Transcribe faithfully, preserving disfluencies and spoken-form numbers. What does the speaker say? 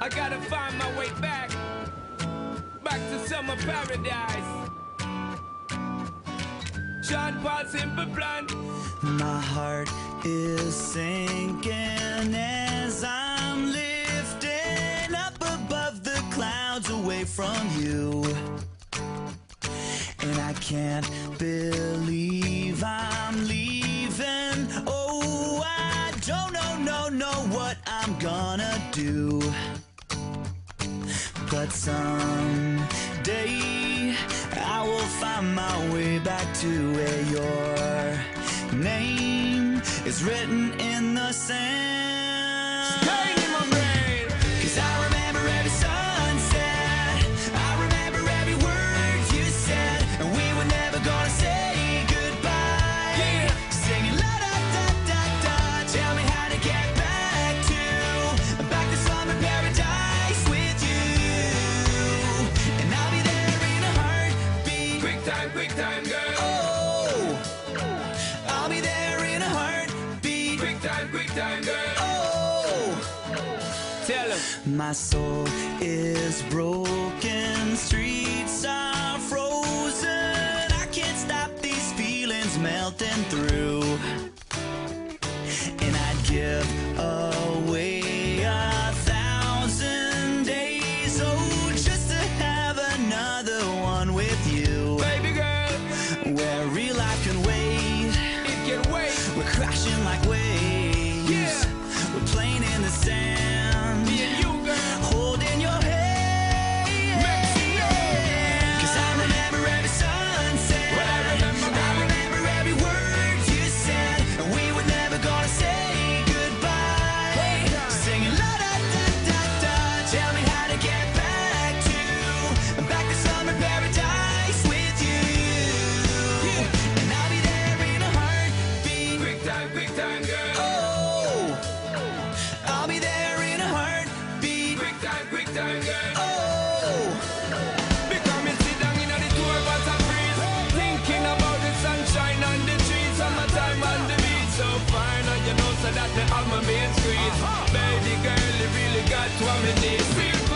I gotta find my way back, back to summer paradise. Sean Paul, Simple Plan. My heart is sinking as I'm lifting up above the clouds away from you. And I can't believe I'm leaving. Oh, I don't know, no, know what I'm gonna do. But someday I will find my way back to where your name is written in the sand. Stay in my brain. 'Cause I remember every sunset, I remember every word you said, and we were never gonna say goodbye. Yeah. Singing la da da da da, tell me how to get back to, back to summer paradise with you. And I'll be there in a heartbeat. Quick time, quick time, girl. Oh, I'll be there in a heartbeat. Quick time, quick time, girl. Oh, Tell him. my soul is broken, streets are frozen. I can't stop these feelings melting through. And I'd give away a thousand days, oh, just to have another one with you. Baby girl, Where real life can wait, it can wait. we're crashing like waves. Yeah. We're playing in the sand, Me and you, girl. holding your hand. Mexico. 'Cause I remember every sunset, What I remember, I girl. remember every word you said, and we were never gonna say goodbye. Singing la da da da da, tell me how to get back to, back to summer paradise with you. And I'll be there in a heartbeat. Quick time, quick time, girl. Oh, I'll be there in a heartbeat. Quick time, quick time, girl. Oh, Because me sit down in the tour bus and freeze, thinking about the sunshine on the trees, summertime on the beach, so fine, and you know so that the alma main squeeze. Baby girl, you really got what me need. Feel